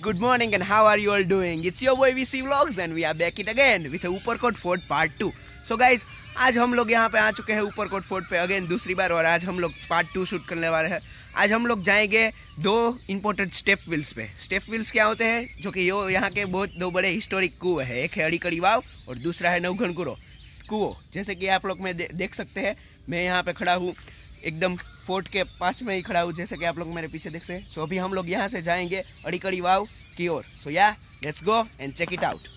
good morning and how are you all doing? It's your boy VC Vlogs and we are back it again with Uparcort Fort part 2. So guys, आज हम लोग यहाँ पे आ चुके हैं Uparkot fort पे again दूसरी बार और आज हम लोग पार्ट 2 शूट करने वाले हैं। आज हम लोग जाएंगे दो इम्पोर्टेंट स्टेप व्हील्स पे। स्टेप व्हील्स क्या होते हैं? जो कि यहाँ के बहुत दो बड़े हिस्टोरिक कुएं हैं। एक है अड़ी-कड़ी वाव और दूसरा है नवघन कुवो। जैसे कि आप लोग में देख सकते हैं, मैं यहाँ पे खड़ा हूँ एकदम फोर्ट के पास में ही खड़ा हूँ, जैसे कि आप लोग मेरे पीछे देख सकते हैं। सो अभी हम लोग यहाँ से जाएंगे अड़ी-कड़ी वाव की ओर। सो या let's go and check it out.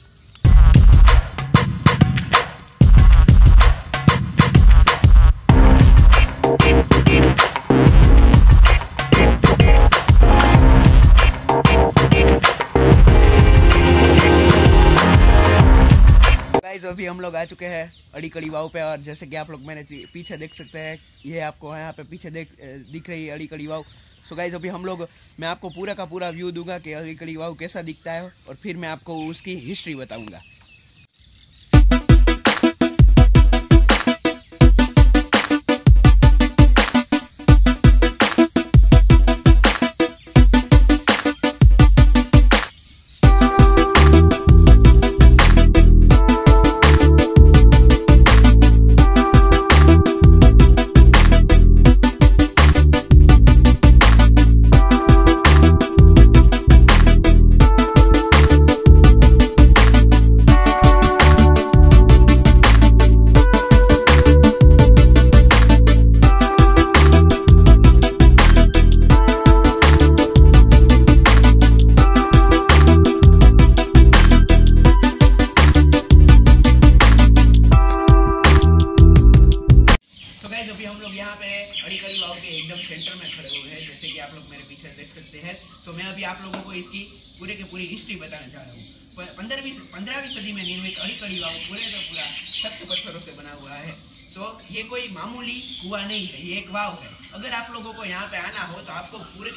Guys अभी हम लोग आ चुके हैं अड़ी-कड़ी वाव पे और जैसे कि आप लोग मैंने पीछे देख सकते हैं, ये आपको यहाँ पे पीछे दिख रही है अड़ी-कड़ी वाव। सो गाइस अभी मैं आपको पूरा का पूरा व्यू दूंगा कि अड़ी-कड़ी वाव कैसा दिखता है और फिर मैं आपको उसकी हिस्ट्री बताऊंगा। अभी हम लोग यहाँ पे अड़ी-कड़ी वाव के एकदम सेंटर में खड़े हुए हैं, जैसे कि आप लोग मेरे पीछे देख सकते हैं। तो मैं अभी आप लोगों को इसकी पूरी हिस्ट्री बताने जा रहा हूँ। 15वीं सदी में निर्मित अड़ी-कड़ी वाव पूरे का पूरा सख्त पत्थरों से बना हुआ है। तो ये कोई मामूली कुआं नहीं है, ये एक वाव है। अगर आप लोगों को यहाँ पे आना हो तो आपको पूरी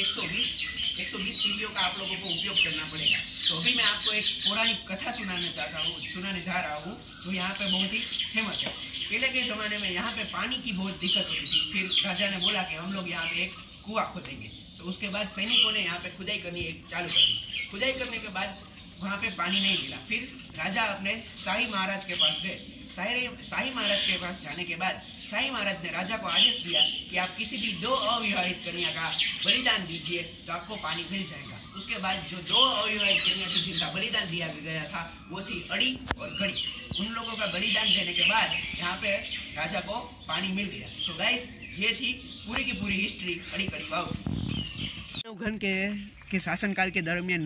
120 सीढ़ियों का आप लोगों को उपयोग करना पड़ेगा। तो अभी मैं आपको एक पौराणिक कथा सुनाने जा रहा हूँ जो यहाँ पे बहुत ही फेमस है। पहले के ज़माने में यहाँ पे पानी की बहुत दिक्कत होती थी। फिर राजा ने बोला कि हम लोग यहाँ पे एक कुआं खोदेंगे। तो उसके बाद सैनिकों ने यहाँ पे खुदाई करनी चालू कर दी। खुदाई करने के बाद वहाँ पे पानी नहीं मिला। फिर राजा अपने शाही महाराज के पास गए। शाही महाराज के पास जाने के बाद शाही महाराज ने राजा को आदेश दिया कि आप किसी भी 2 अविवाहित कन्या का बलिदान दीजिए तो आपको पानी मिल जाएगा। उसके बाद जो 2 अविवाहित कन्या थी जिनका बलिदान दिया गया था वो थी अड़ी और कड़ी। उन लोगों का बलिदान देने के बाद यहाँ पे राजा को पानी मिल गया। सो गाइस ये थी पूरी की पूरी हिस्ट्री अड़ी-कड़ी वाव। नवघन के शासनकाल के दरमियान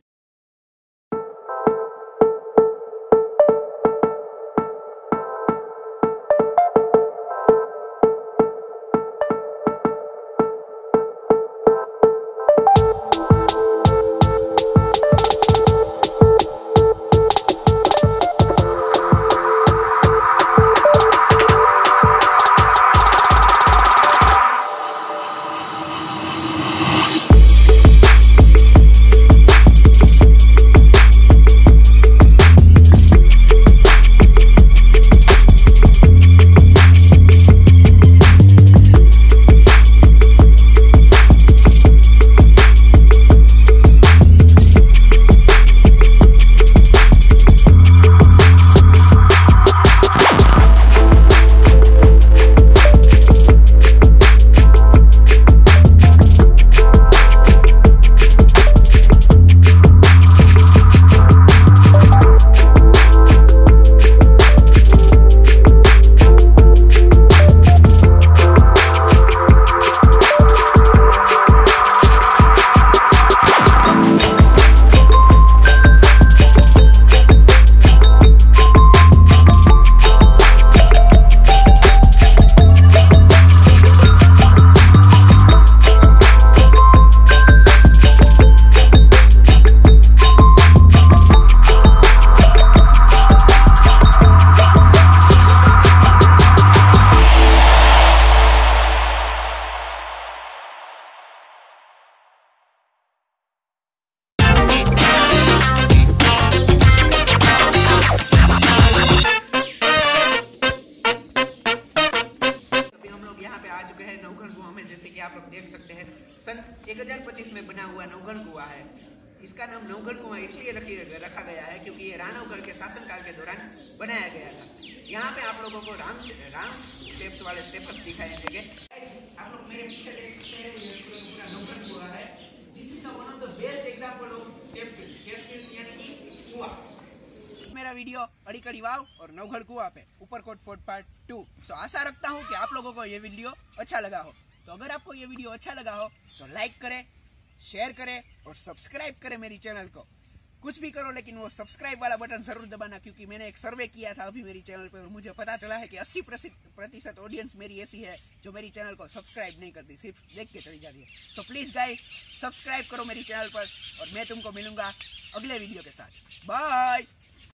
सन 1025 में बना हुआ नवघन कुआं है। इसका नाम नवगढ़ कुआं इसलिए रखा गया है क्योंकि ये राणवगढ़ के शासनकाल के दौरान बनाया गया था। यहाँ पे आप लोगों को राम स्टेप्स वाले स्टेपर्स दिखाई देंगे। आप लोग मेरे पीछे देख सकते हैं, ये पूरा नवगढ़ कुआं है। This is one of the best example of step wells यानी कि कुआं। मेरा वीडियो अड़ी-कड़ी वाव और नवगढ़ कुआं पे ऊपरकोट फोर्ट पार्ट 2। सो आशा रखता हूँ कि आप लोगों को ये वीडियो अच्छा लगा हो। तो अगर आपको ये वीडियो अच्छा लगा हो तो लाइक करें, शेयर करें और सब्सक्राइब करें मेरी चैनल को। कुछ भी करो लेकिन वो सब्सक्राइब वाला बटन जरूर दबाना, क्योंकि मैंने एक सर्वे किया था अभी मेरी चैनल पे और मुझे पता चला है कि 80% ऑडियंस मेरी ऐसी है जो मेरी चैनल को सब्सक्राइब नहीं करती, सिर्फ देख के चली जाती है। सो प्लीज गाइस सब्सक्राइब करो मेरी चैनल पर और मैं तुमको मिलूंगा अगले वीडियो के साथ। बाय।